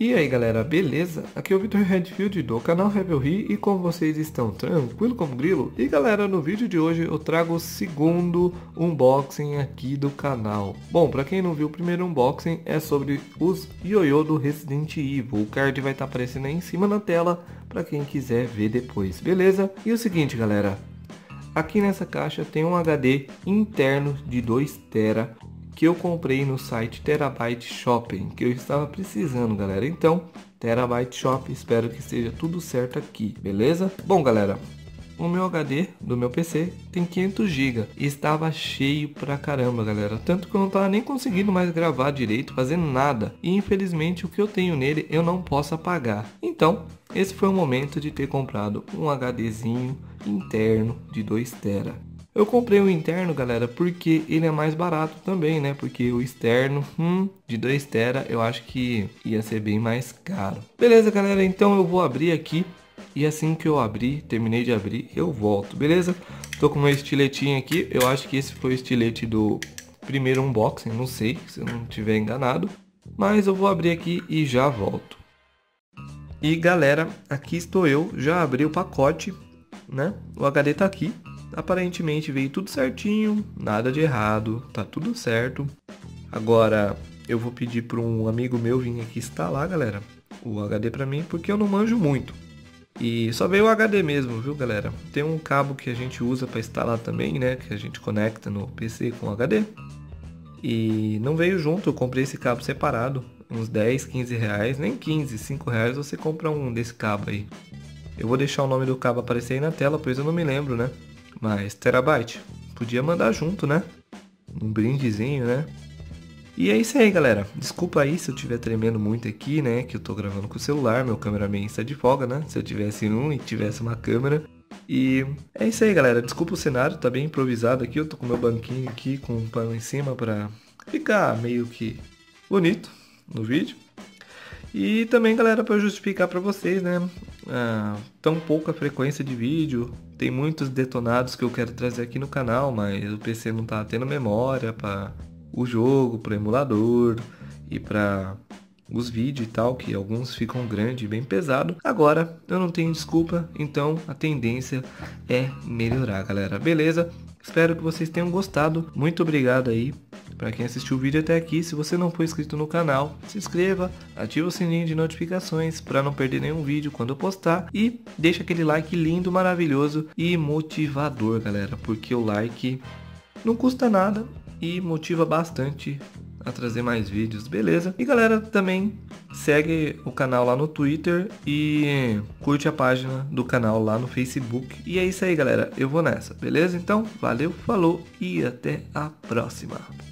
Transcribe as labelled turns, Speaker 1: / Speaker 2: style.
Speaker 1: E aí galera, beleza? Aqui é o Vitor Redfield do canal Rebelry e como vocês estão? Tranquilo como grilo? E galera, no vídeo de hoje eu trago o segundo unboxing aqui do canal. Bom, pra quem não viu, o primeiro unboxing é sobre os ioiô do Resident Evil. O card vai estar aparecendo aí em cima na tela pra quem quiser ver depois, beleza? E o seguinte galera, aqui nessa caixa tem um HD interno de 2 TB que eu comprei no site Terabyte Shopping, que eu estava precisando, galera. Então, Terabyte Shop, espero que esteja tudo certo aqui, beleza? Bom, galera, o meu HD do meu PC tem 500 GB e estava cheio pra caramba, galera. Tanto que eu não tava nem conseguindo mais gravar direito, fazendo nada. E infelizmente o que eu tenho nele eu não posso apagar. Então, esse foi o momento de ter comprado um HDzinho interno de 2 TB. Eu comprei o interno, galera, porque ele é mais barato também, né? Porque o externo, de 2 TB, eu acho que ia ser bem mais caro. Beleza, galera? Então eu vou abrir aqui. E assim que eu abrir, terminei de abrir, eu volto, beleza? Tô com meu estiletinho aqui. Eu acho que esse foi o estilete do primeiro unboxing, não sei, se eu não estiver enganado. Mas eu vou abrir aqui e já volto. E galera, aqui estou eu. Já abri o pacote, né? O HD tá aqui. Aparentemente veio tudo certinho, nada de errado, tá tudo certo. Agora eu vou pedir para um amigo meu vir aqui instalar, galera, o HD para mim, porque eu não manjo muito. E só veio o HD mesmo, viu, galera? Tem um cabo que a gente usa para instalar também, né, que a gente conecta no PC com o HD. E não veio junto, eu comprei esse cabo separado, uns 10, 15 reais, nem 15, 5 reais você compra um desse cabo aí. Eu vou deixar o nome do cabo aparecer aí na tela, pois eu não me lembro, né? Mas Terabyte, podia mandar junto, né? Um brindezinho, né? E é isso aí, galera. Desculpa aí se eu estiver tremendo muito aqui, né? Que eu tô gravando com o celular, meu cameraman está de folga, né? Se eu tivesse um e tivesse uma câmera. E é isso aí, galera. Desculpa o cenário, tá bem improvisado aqui. Eu tô com meu banquinho aqui com um pano em cima pra ficar meio que bonito no vídeo. E também, galera, para justificar para vocês, né, tão pouca frequência de vídeo, tem muitos detonados que eu quero trazer aqui no canal, mas o PC não tá tendo memória para o jogo, para o emulador e para os vídeos e tal, que alguns ficam grandes e bem pesado. Agora eu não tenho desculpa, então a tendência é melhorar, galera, beleza? Espero que vocês tenham gostado, muito obrigado aí para quem assistiu o vídeo até aqui. Se você não for inscrito no canal, se inscreva, ativa o sininho de notificações para não perder nenhum vídeo quando eu postar e deixa aquele like lindo, maravilhoso e motivador, galera, porque o like não custa nada e motiva bastante a trazer mais vídeos, beleza? E galera, também segue o canal lá no Twitter e curte a página do canal lá no Facebook. E é isso aí, galera, eu vou nessa, beleza? Então, valeu, falou e até a próxima.